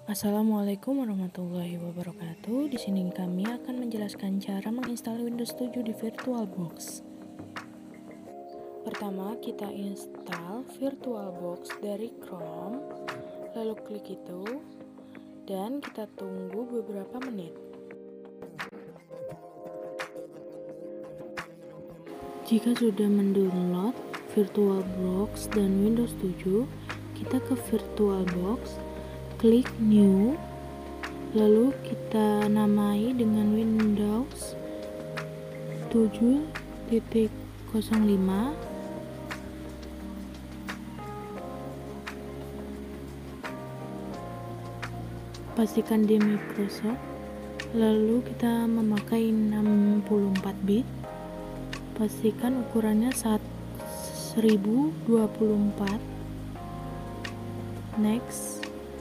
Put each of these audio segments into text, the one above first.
Assalamualaikum warahmatullahi wabarakatuh. Di sini kami akan menjelaskan cara menginstal Windows 7 di VirtualBox. Pertama, kita install VirtualBox dari Chrome, lalu klik itu, dan kita tunggu beberapa menit. Jika sudah mendownload VirtualBox dan Windows 7, kita ke VirtualBox, klik New, lalu kita namai dengan Windows 7.05. Pastikan di Microsoft, lalu kita memakai 64 bit. Pastikan ukurannya 1024. Next,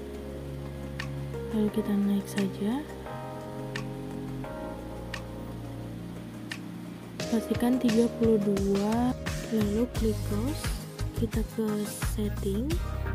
lalu kita naik saja. Pastikan 32, lalu klik close. Kita ke setting,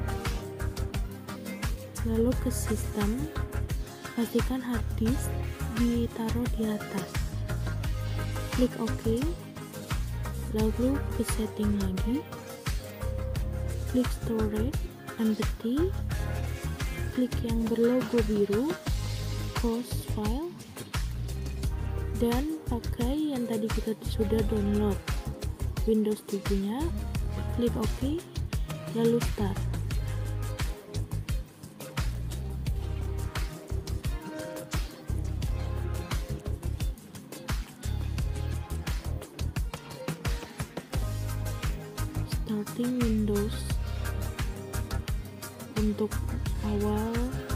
lalu ke sistem. Pastikan hard disk ditaruh di atas. Klik OK, lalu ke setting lagi. Klik storage, empty. Klik yang berlogo biru, close file, dan pakai yang tadi kita sudah download Windows 7 nya. Klik OK, lalu start. Starting Windows. Untuk awal,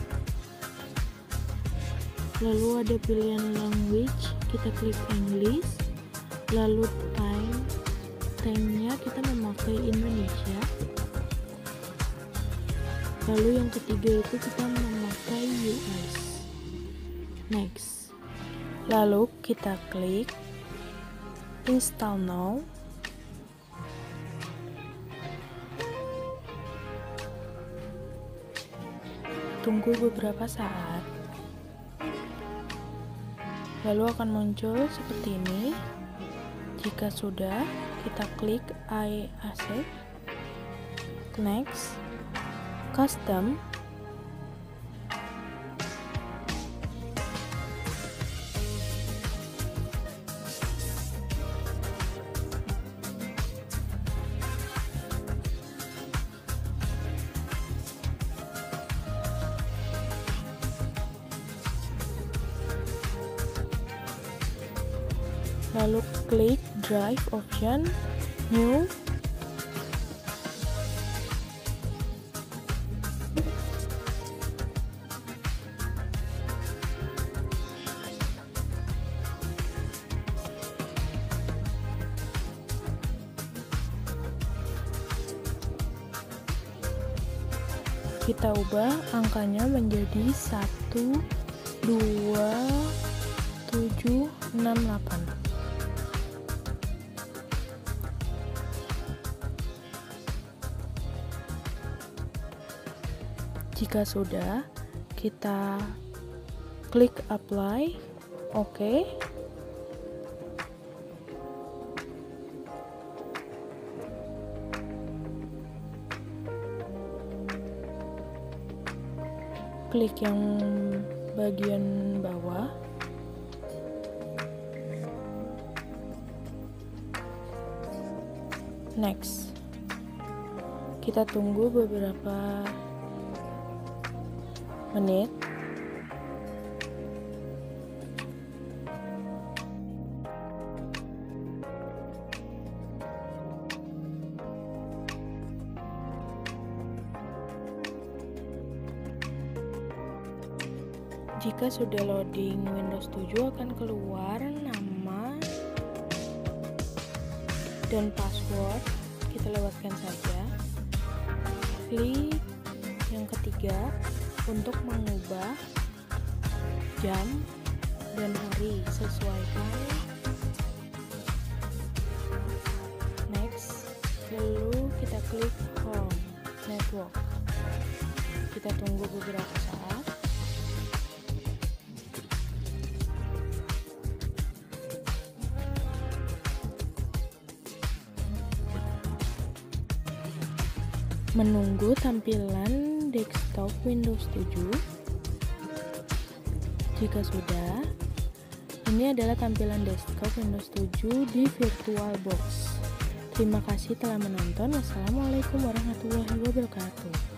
lalu ada pilihan language, kita klik English, lalu time-nya kita memakai Indonesia, lalu yang ketiga itu kita memakai US. Next, lalu kita klik Install Now. Tunggu beberapa saat, lalu akan muncul seperti ini. Jika sudah, kita klik I accept. Next, custom. Lalu klik drive option, new. Kita ubah angkanya menjadi 12768. Jika sudah, kita klik apply, OK. Klik yang bagian bawah. Next, kita tunggu beberapa menit. Jika sudah loading Windows 7, akan keluar nama dan password. Kita lewatkan saja. Klik yang ketiga untuk mengubah jam dan hari, sesuaikan. Next, lalu kita klik home network. Kita tunggu beberapa saat. menunggu tampilan desktop Windows 7. Jika sudah, ini adalah tampilan desktop Windows 7 di VirtualBox. Terima kasih telah menonton. Wassalamualaikum warahmatullahi wabarakatuh.